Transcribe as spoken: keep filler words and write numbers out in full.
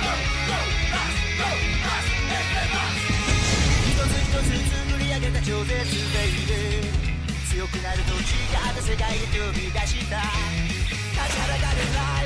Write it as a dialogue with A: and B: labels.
A: 超絶ベイベー強くなると違った世界へ飛び出した立ちはだかるライ